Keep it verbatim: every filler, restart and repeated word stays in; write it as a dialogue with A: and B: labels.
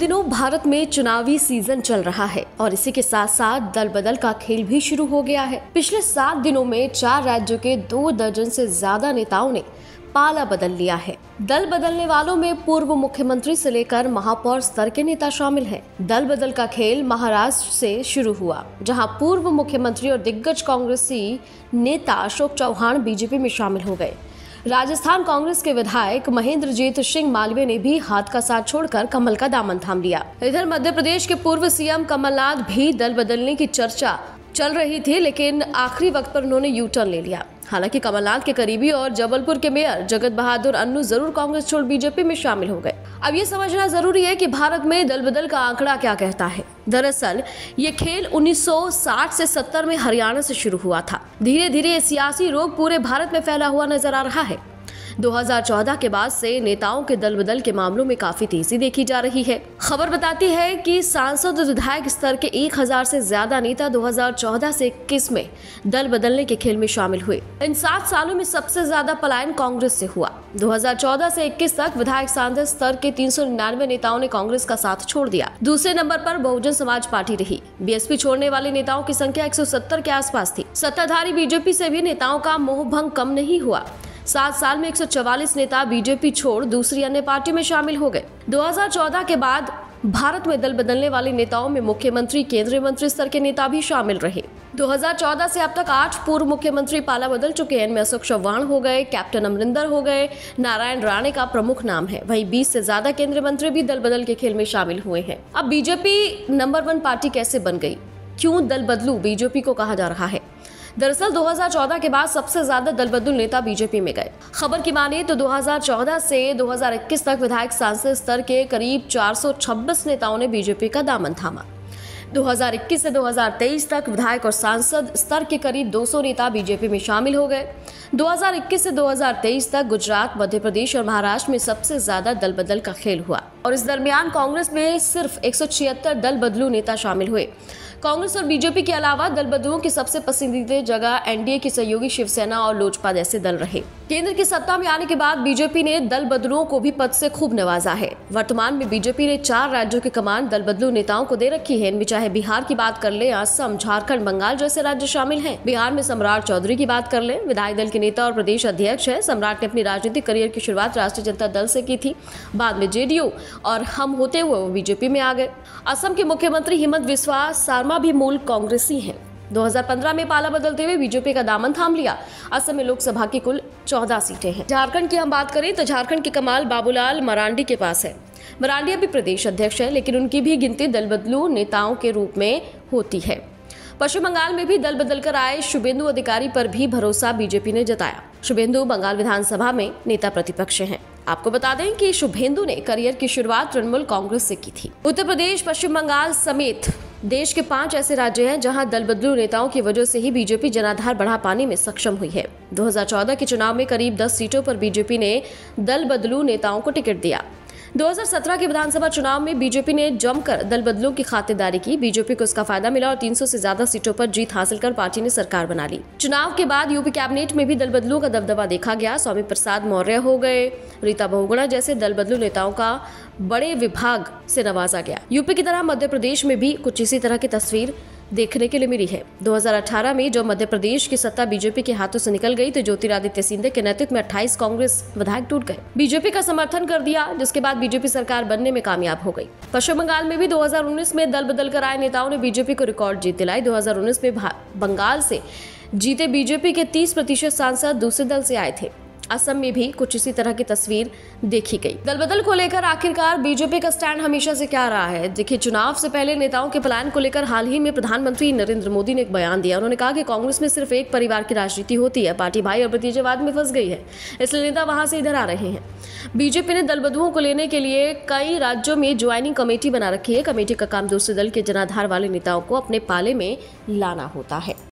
A: दिनों भारत में चुनावी सीजन चल रहा है और इसी के साथ साथ दल बदल का खेल भी शुरू हो गया है। पिछले सात दिनों में चार राज्यों के दो दर्जन से ज्यादा नेताओं ने पाला बदल लिया है। दल बदलने वालों में पूर्व मुख्यमंत्री से लेकर महापौर स्तर के नेता शामिल हैं। दल बदल का खेल महाराष्ट्र से शुरू हुआ, जहां पूर्व मुख्यमंत्री और दिग्गज कांग्रेसी नेता अशोक चौहान बीजेपी में शामिल हो गए। राजस्थान कांग्रेस के विधायक महेंद्रजीत सिंह मालवीय ने भी हाथ का साथ छोड़कर कमल का दामन थाम लिया। इधर मध्य प्रदेश के पूर्व सीएम कमलनाथ भी दल बदलने की चर्चा चल रही थी, लेकिन आखिरी वक्त पर उन्होंने यू टर्न ले लिया। हालांकि कमलनाथ के करीबी और जबलपुर के मेयर जगत बहादुर अन्नू जरूर कांग्रेस छोड़ बीजेपी में शामिल हो गए। अब ये समझना जरूरी है कि भारत में दल बदल का आंकड़ा क्या कहता है। दरअसल ये खेल उन्नीस सौ साठ से सत्तर में हरियाणा से शुरू हुआ था। धीरे धीरे सियासी रोग पूरे भारत में फैला हुआ नजर आ रहा है। दो हज़ार चौदह के बाद से नेताओं के दल बदल के मामलों में काफी तेजी देखी जा रही है। खबर बताती है कि सांसद और विधायक स्तर के एक हज़ार से ज्यादा नेता दो हज़ार चौदह से इक्कीस में दल बदलने के खेल में शामिल हुए। इन सात सालों में सबसे ज्यादा पलायन कांग्रेस से हुआ। दो हज़ार चौदह से इक्कीस तक विधायक सांसद स्तर के तीन सौ निन्यानवे नेताओं ने कांग्रेस का साथ छोड़ दिया। दूसरे नंबर पर बहुजन समाज पार्टी रही। बीएसपी छोड़ने वाले नेताओं की संख्या एक सौ सत्तर के आसपास थी। सत्ताधारी बीजेपी से भी नेताओं का मोहभंग कम नहीं हुआ। सात साल में एक सौ चवालीस नेता बीजेपी छोड़ दूसरी अन्य पार्टी में शामिल हो गए। दो हज़ार चौदह के बाद भारत में दल बदलने वाले नेताओं में मुख्यमंत्री, केंद्रीय मंत्री स्तर के नेता भी शामिल रहे। दो हज़ार चौदह से अब तक आठ पूर्व मुख्यमंत्री पाला बदल चुके हैं। इनमें अशोक चौहान हो गए, कैप्टन अमरिंदर हो गए, नारायण राणे का प्रमुख नाम है। वहीं बीस से ज्यादा केंद्रीय मंत्री भी दल बदल के खेल में शामिल हुए हैं। अब बीजेपी नंबर वन पार्टी कैसे बन गई? क्यों दल बदलू बीजेपी को कहा जा रहा है? दरअसल दो हज़ार चौदह के बाद सबसे ज्यादा दल बदलू नेता बीजेपी में गए। खबर की माने तो दो हज़ार चौदह से दो हज़ार इक्कीस तक विधायक सांसद स्तर के करीब चार सौ छब्बीस नेताओं ने बीजेपी का दामन थामा। दो हज़ार इक्कीस से दो हज़ार तेईस तक विधायक और सांसद स्तर के करीब दो सौ नेता बीजेपी में शामिल हो गए। दो हज़ार इक्कीस से दो हज़ार तेईस तक गुजरात, मध्य प्रदेश और महाराष्ट्र में सबसे ज्यादा दल बदल का खेल हुआ और इस दरमियान कांग्रेस में सिर्फ एक सौ छिहत्तर दल बदलू नेता शामिल हुए। कांग्रेस और बीजेपी के अलावा दल बदलुओं की सबसे पसंदीदा जगह एनडीए की सहयोगी शिवसेना और लोजपा जैसे दल रहे। केंद्र की सत्ता में आने के बाद बीजेपी ने दल बदलुओं को भी पद से खूब नवाजा है। वर्तमान में बीजेपी ने चार राज्यों की कमान दल बदलू नेताओं को दे रखी है। इनमें चाहे बिहार की बात कर ले, असम, झारखंड, बंगाल जैसे राज्य शामिल हैं। बिहार में सम्राट चौधरी की बात कर ले, विधायक दल के नेता और प्रदेश अध्यक्ष है। सम्राट ने अपनी राजनीतिक करियर की शुरुआत राष्ट्रीय जनता दल से की थी, बाद में जेडीयू और हम होते हुए वो बीजेपी में आ गए। असम के मुख्यमंत्री हिमंत बिस्वा शर्मा भी मूल कांग्रेसी हैं। दो हज़ार पंद्रह में पाला बदलते हुए बीजेपी का दामन थाम लिया। असम में लोकसभा की कुल चौदह सीटें हैं। झारखंड की हम बात करें तो झारखंड की कमाल बाबूलाल मरांडी के पास है। मरांडी अभी प्रदेश अध्यक्ष है, लेकिन उनकी भी गिनती दल बदलू नेताओं के रूप में होती है। पश्चिम बंगाल में भी दल बदलकर आए शुभेंदु अधिकारी पर भी भरोसा बीजेपी ने जताया। शुभेंदु बंगाल विधानसभा में नेता प्रतिपक्ष हैं। आपको बता दें कि शुभेंदु ने करियर की शुरुआत तृणमूल कांग्रेस से की थी। उत्तर प्रदेश, पश्चिम बंगाल समेत देश के पांच ऐसे राज्य हैं जहां दल बदलू नेताओं की वजह से ही बीजेपी जनाधार बढ़ा पाने में सक्षम हुई है। दो हज़ार चौदह के चुनाव में करीब दस सीटों पर बीजेपी ने दल बदलू नेताओं को टिकट दिया। दो हज़ार सत्रह के विधानसभा चुनाव में बीजेपी ने जमकर दल बदलू की खातिरदारी की। बीजेपी को इसका फायदा मिला और तीन सौ से ज्यादा सीटों पर जीत हासिल कर पार्टी ने सरकार बना ली। चुनाव के बाद यूपी कैबिनेट में भी दल बदलू का दबदबा देखा गया। स्वामी प्रसाद मौर्य हो गए, रीता बहुगुणा जैसे दल बदलू नेताओं का बड़े विभाग से नवाजा गया। यूपी की तरह मध्य प्रदेश में भी कुछ इसी तरह की तस्वीर देखने के लिए मिली है। दो हज़ार अठारह में जब मध्य प्रदेश की सत्ता बीजेपी के हाथों से निकल गई तो ज्योतिरादित्य सिंधिया के नेतृत्व में अट्ठाईस कांग्रेस विधायक टूट गए। बीजेपी का समर्थन कर दिया, जिसके बाद बीजेपी सरकार बनने में कामयाब हो गई। पश्चिम बंगाल में भी दो हज़ार उन्नीस में दल बदल कर आए नेताओं ने बीजेपी को रिकॉर्ड जीत दिलाई। दो हज़ार उन्नीस में बंगाल से जीते बीजेपी के तीस प्रतिशत सांसद दूसरे दल से आए थे। असम में भी कुछ इसी तरह की तस्वीर देखी गई। दल बदल को लेकर आखिरकार बीजेपी का स्टैंड हमेशा से क्या रहा है? देखिए, चुनाव से पहले नेताओं के पलायन को लेकर हाल ही में प्रधानमंत्री नरेंद्र मोदी ने एक बयान दिया। उन्होंने कहा कि कांग्रेस में सिर्फ एक परिवार की राजनीति होती है। पार्टी भाई और भतीजेवाद में फंस गई है, इसलिए नेता वहां से इधर आ रहे हैं। बीजेपी ने दल बदलुओं को लेने के लिए कई राज्यों में ज्वाइनिंग कमेटी बना रखी है। कमेटी का काम दूसरे दल के जनाधार वाले नेताओं को अपने पाले में लाना होता है।